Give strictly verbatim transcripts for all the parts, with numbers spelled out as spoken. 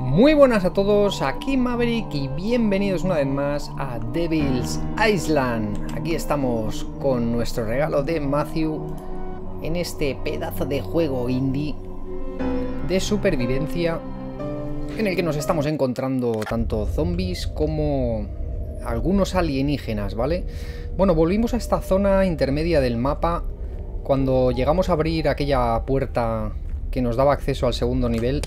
Muy buenas a todos, aquí Maverick y bienvenidos una vez más a Devil's Island. Aquí estamos con nuestro regalo de Matthew en este pedazo de juego indie de supervivencia en el que nos estamos encontrando tanto zombies como algunos alienígenas, ¿vale? Bueno, volvimos a esta zona intermedia del mapa cuando llegamos a abrir aquella puerta que nos daba acceso al segundo nivel.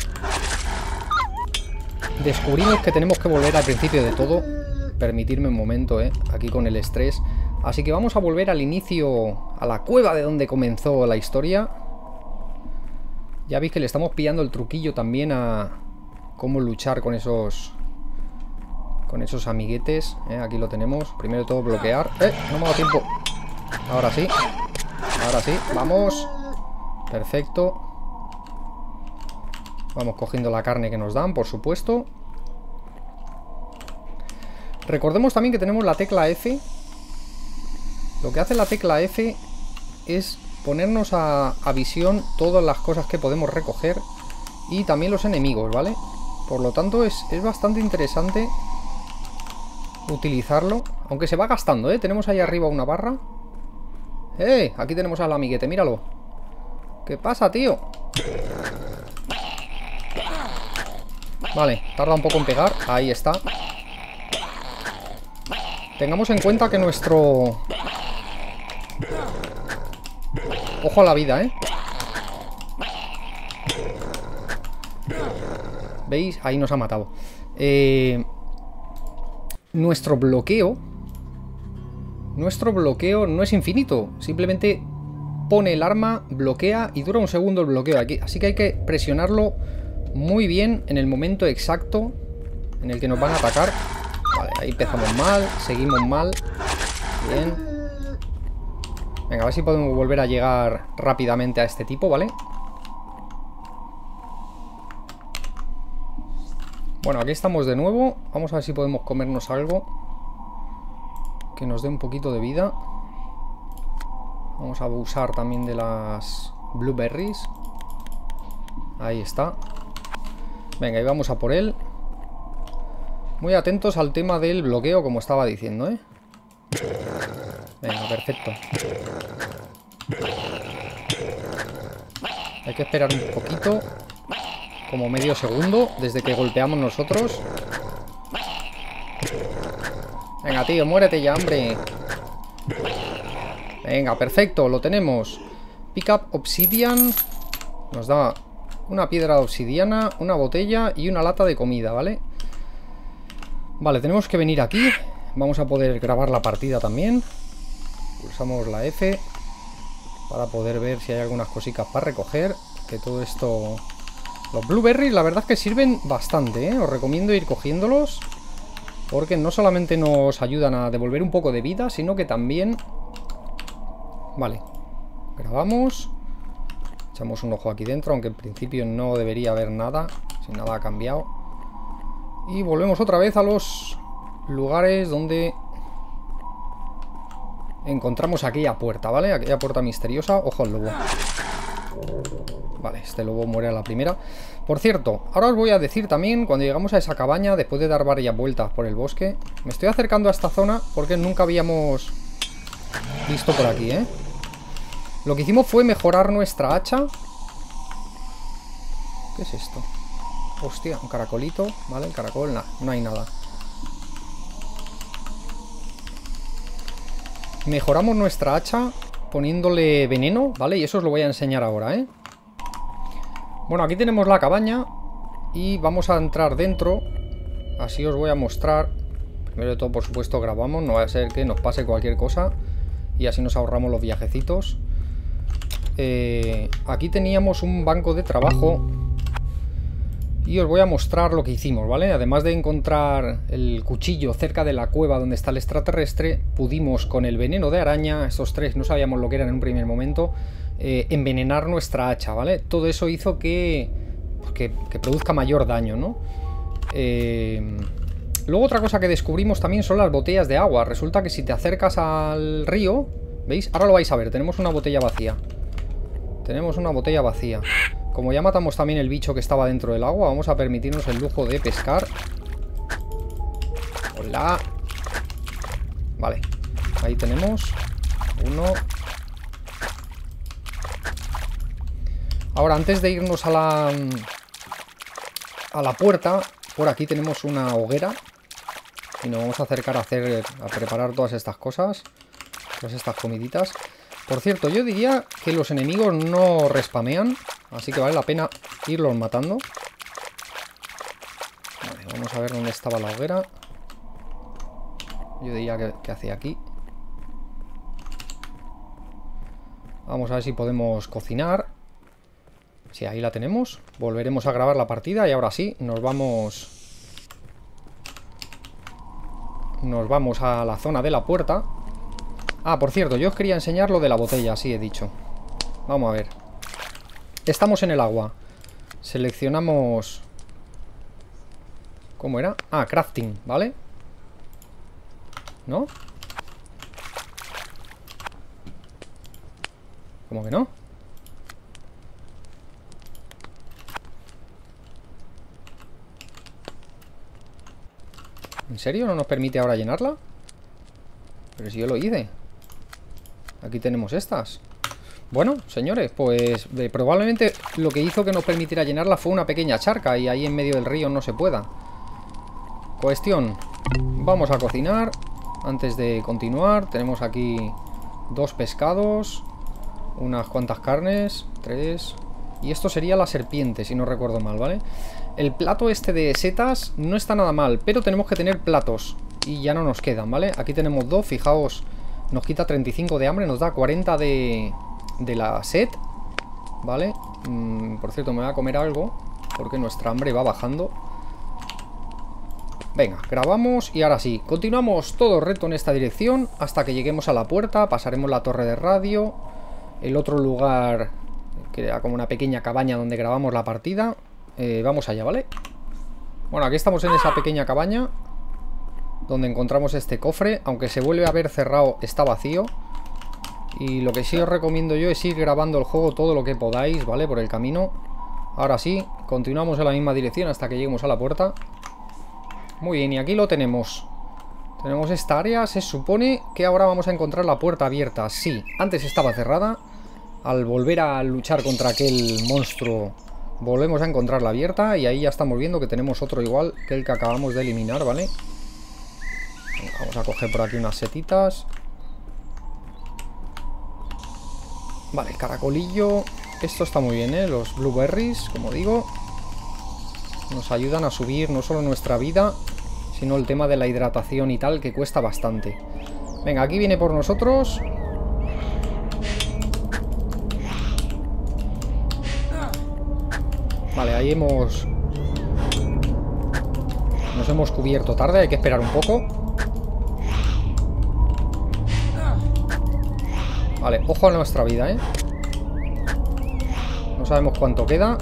Descubrimos que tenemos que volver al principio de todo. Permitirme un momento, eh, aquí con el estrés. Así que vamos a volver al inicio, a la cueva de donde comenzó la historia. Ya veis que le estamos pillando el truquillo también a cómo luchar con esos con esos amiguetes, eh. Aquí lo tenemos. Primero de todo bloquear. Eh, no me ha dado tiempo. Ahora sí. Ahora sí, vamos. Perfecto. Vamos cogiendo la carne que nos dan, por supuesto. Recordemos también que tenemos la tecla F. Lo que hace la tecla F es ponernos a, a visión todas las cosas que podemos recoger y también los enemigos, ¿vale? Por lo tanto es, es bastante interesante utilizarlo, aunque se va gastando, ¿eh? Tenemos ahí arriba una barra. ¡Eh! Aquí tenemos al amiguete, míralo. ¿Qué pasa, tío? Vale, tarda un poco en pegar. Ahí está. Tengamos en cuenta que nuestro... Ojo a la vida, ¿eh? ¿Veis? Ahí nos ha matado. Eh... Nuestro bloqueo... Nuestro bloqueo no es infinito. Simplemente pone el arma, bloquea y dura un segundo el bloqueo aquí. Así que hay que presionarlo muy bien en el momento exacto en el que nos van a atacar. Vale, ahí empezamos mal, seguimos mal. Bien. Venga, a ver si podemos volver a llegar rápidamente a este tipo, ¿vale? Bueno, aquí estamos de nuevo. Vamos a ver si podemos comernos algo que nos dé un poquito de vida. Vamos a abusar también de las blueberries. Ahí está. Venga, y vamos a por él. Muy atentos al tema del bloqueo, como estaba diciendo, ¿eh? Venga, perfecto. Hay que esperar un poquito, como medio segundo, desde que golpeamos nosotros. Venga, tío, muérete ya, hombre. Venga, perfecto, lo tenemos. Pick up obsidian. Nos da una piedra de obsidiana, una botella y una lata de comida, ¿vale? Vale, tenemos que venir aquí. Vamos a poder grabar la partida también. Pulsamos la F para poder ver si hay algunas cositas para recoger. Que todo esto... Los blueberries la verdad es que sirven bastante, ¿eh? Os recomiendo ir cogiéndolos, porque no solamente nos ayudan a devolver un poco de vida, sino que también... Vale, grabamos. Echamos un ojo aquí dentro, aunque en principio no debería haber nada, si nada ha cambiado. Y volvemos otra vez a los lugares donde encontramos aquella puerta, ¿vale? Aquella puerta misteriosa. Ojo al lobo. Vale, este lobo muere a la primera. Por cierto, ahora os voy a decir también, cuando llegamos a esa cabaña, después de dar varias vueltas por el bosque, me estoy acercando a esta zona porque nunca habíamos visto por aquí, ¿eh? Lo que hicimos fue mejorar nuestra hacha. ¿Qué es esto? Hostia, un caracolito. Vale, el caracol, nada, no hay nada. Mejoramos nuestra hacha poniéndole veneno, ¿vale? Y eso os lo voy a enseñar ahora, ¿eh? Bueno, aquí tenemos la cabaña y vamos a entrar dentro. Así os voy a mostrar. Primero de todo, por supuesto, grabamos. No va a ser que nos pase cualquier cosa y así nos ahorramos los viajecitos. Eh, aquí teníamos un banco de trabajo y os voy a mostrar lo que hicimos, ¿vale? Además de encontrar el cuchillo cerca de la cueva donde está el extraterrestre, pudimos con el veneno de araña, estos tres no sabíamos lo que eran en un primer momento, eh, envenenar nuestra hacha, ¿vale? Todo eso hizo que, pues que, que produzca mayor daño, ¿no? Eh, luego otra cosa que descubrimos también son las botellas de agua. Resulta que si te acercas al río, ¿veis? Ahora lo vais a ver, tenemos una botella vacía. Tenemos una botella vacía. Como ya matamos también el bicho que estaba dentro del agua, vamos a permitirnos el lujo de pescar. Hola. Vale. Ahí tenemos uno. Ahora, antes de irnos a la... a la puerta, por aquí tenemos una hoguera. Y nos vamos a acercar a hacer... a preparar todas estas cosas. Todas estas comiditas. Por cierto, yo diría que los enemigos no respamean. Así que vale la pena irlos matando. Vale, vamos a ver dónde estaba la hoguera. Yo diría que, que hacía aquí. Vamos a ver si podemos cocinar. Sí, ahí la tenemos. Volveremos a grabar la partida y ahora sí, nos vamos... Nos vamos a la zona de la puerta. Ah, por cierto, yo os quería enseñar lo de la botella, sí he dicho. Vamos a ver. Estamos en el agua. Seleccionamos... ¿Cómo era? Ah, crafting, ¿vale? ¿No? ¿Cómo que no? ¿En serio? ¿No nos permite ahora llenarla? Pero si yo lo hice. Aquí tenemos estas. Bueno, señores, pues eh, probablemente lo que hizo que nos permitiera llenarla fue una pequeña charca y ahí en medio del río no se pueda. Cuestión. Vamos a cocinar. Antes de continuar, tenemos aquí dos pescados, unas cuantas carnes, tres... Y esto sería la serpiente, si no recuerdo mal, ¿vale? El plato este de setas no está nada mal, pero tenemos que tener platos y ya no nos quedan, ¿vale? Aquí tenemos dos, fijaos, nos quita treinta y cinco de hambre, nos da cuarenta de, de la sed, ¿vale? Mm, por cierto, me voy a comer algo porque nuestra hambre va bajando. Venga, grabamos y ahora sí, continuamos todo recto en esta dirección hasta que lleguemos a la puerta, pasaremos la torre de radio, el otro lugar que era como una pequeña cabaña donde grabamos la partida. Eh, vamos allá, ¿vale? Bueno, aquí estamos en esa pequeña cabaña donde encontramos este cofre, aunque se vuelve a ver cerrado, está vacío. Y lo que sí os recomiendo yo es ir grabando el juego todo lo que podáis, ¿vale? Por el camino. Ahora sí, continuamos en la misma dirección hasta que lleguemos a la puerta. Muy bien, y aquí lo tenemos. Tenemos esta área, se supone que ahora vamos a encontrar la puerta abierta. Sí, antes estaba cerrada. Al volver a luchar contra aquel monstruo, volvemos a encontrarla abierta. Y ahí ya estamos viendo que tenemos otro igual que el que acabamos de eliminar, ¿vale? Vamos a coger por aquí unas setitas. Vale, caracolillo. Esto está muy bien, ¿eh? Los blueberries, como digo, nos ayudan a subir no solo nuestra vida, sino el tema de la hidratación y tal, que cuesta bastante. Venga, aquí viene por nosotros. Vale, ahí hemos... Nos hemos cubierto tarde, hay que esperar un poco. Vale, ojo a nuestra vida, ¿eh? No sabemos cuánto queda.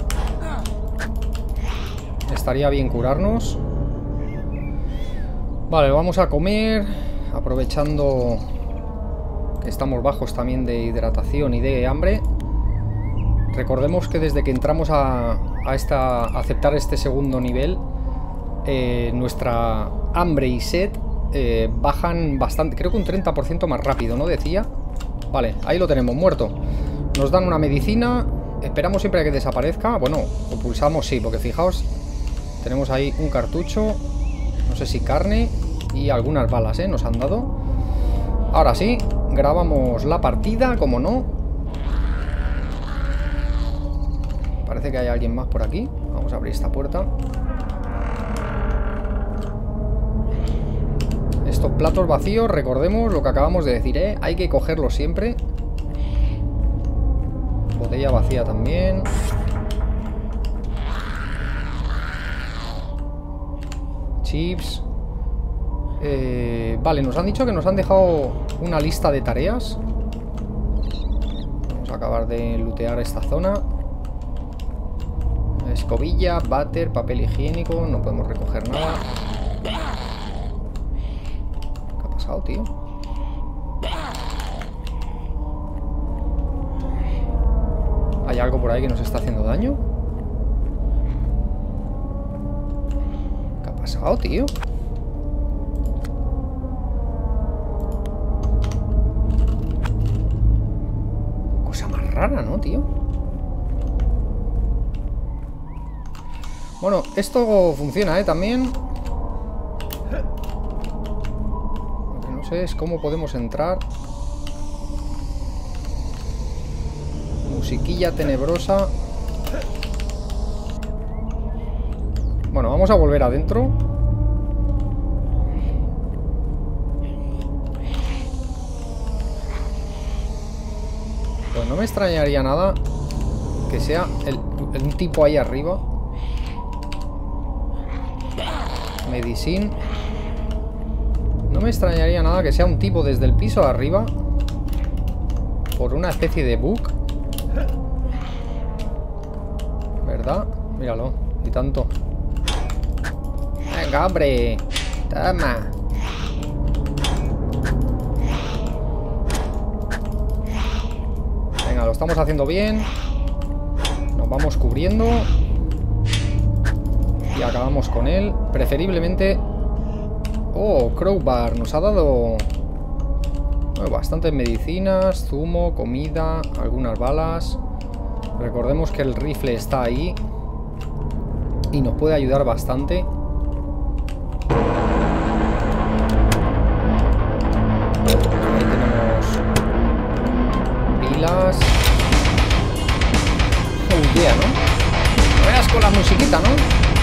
Estaría bien curarnos. Vale, vamos a comer, aprovechando que estamos bajos también de hidratación y de hambre. Recordemos que desde que entramos a, a, esta, a aceptar este segundo nivel, eh, nuestra hambre y sed eh, bajan bastante, creo que un treinta por ciento más rápido, ¿no? Decía. Vale, ahí lo tenemos, muerto. Nos dan una medicina, esperamos siempre a que desaparezca. Bueno, lo pulsamos, sí, porque fijaos, tenemos ahí un cartucho, no sé si carne y algunas balas, ¿eh? Nos han dado. Ahora sí, grabamos la partida, como no. Parece que hay alguien más por aquí. Vamos a abrir esta puerta. Estos platos vacíos, recordemos lo que acabamos de decir, ¿eh? Hay que cogerlos siempre. Botella vacía también. Chips. Eh, vale, nos han dicho que nos han dejado una lista de tareas. Vamos a acabar de lootear esta zona. Escobilla, váter, papel higiénico. No podemos recoger nada. ¿Qué ha pasado, tío? Hay ¿Hay algo por ahí que nos está haciendo daño? ¿Qué ha pasado, tío? Cosa más rara, ¿no, tío? Bueno, esto funciona, ¿eh? También. Lo que no sé es cómo podemos entrar. Musiquilla tenebrosa. Bueno, vamos a volver adentro. Pues no me extrañaría nada que sea el, el, un tipo ahí arriba. Medicine. No me extrañaría nada que sea un tipo desde el piso de arriba. Por una especie de bug. ¿Verdad? Míralo. Y tanto. Venga, hombre. Toma. Venga, lo estamos haciendo bien. Nos vamos cubriendo. Y acabamos con él. Preferiblemente... Oh, Crowbar. Nos ha dado... Bueno, bastantes medicinas, zumo, comida, algunas balas. Recordemos que el rifle está ahí. Y nos puede ayudar bastante. Ahí tenemos... pilas. Oh, yeah, ¿no? No veas con la musiquita, ¿no?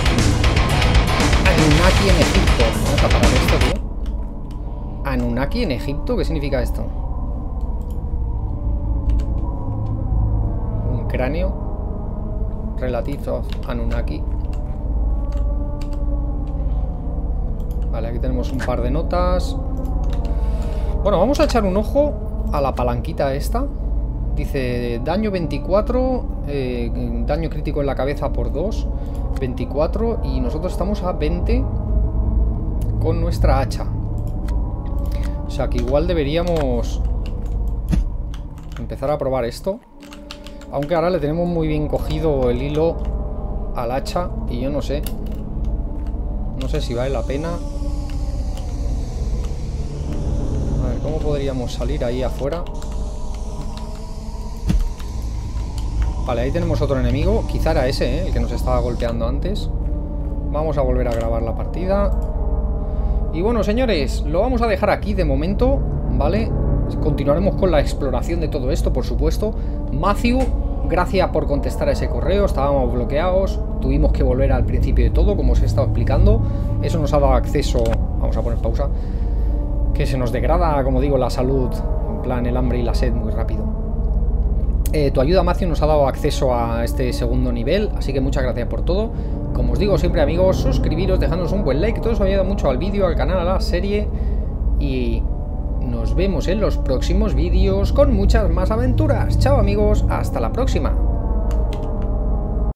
Anunnaki en Egipto. Vamos a parar esto, tío. Anunnaki en Egipto, ¿qué significa esto? Un cráneo. Relative of Anunnaki. Vale, aquí tenemos un par de notas. Bueno, vamos a echar un ojo a la palanquita esta. Dice daño veinticuatro, eh, daño crítico en la cabeza por dos, veinticuatro, y nosotros estamos a veinte con nuestra hacha. O sea que igual deberíamos empezar a probar esto. Aunque ahora le tenemos muy bien cogido el hilo al hacha y yo no sé. No sé si vale la pena. A ver, ¿cómo podríamos salir ahí afuera? Vale, ahí tenemos otro enemigo. Quizá era ese, ¿eh? El que nos estaba golpeando antes. Vamos a volver a grabar la partida. Y bueno, señores, lo vamos a dejar aquí de momento, ¿vale? Continuaremos con la exploración de todo esto, por supuesto. Matthew, gracias por contestar a ese correo. Estábamos bloqueados. Tuvimos que volver al principio de todo, como os he estado explicando. Eso nos ha dado acceso... Vamos a poner pausa. Que se nos degrada, como digo, la salud. En plan, el hambre y la sed muy rápido. Eh, tu ayuda, Matthew, nos ha dado acceso a este segundo nivel, así que muchas gracias por todo. Como os digo siempre, amigos, suscribiros, dejadnos un buen like, todo eso ayuda mucho al vídeo, al canal, a la serie. Y nos vemos en los próximos vídeos con muchas más aventuras. Chao, amigos, hasta la próxima.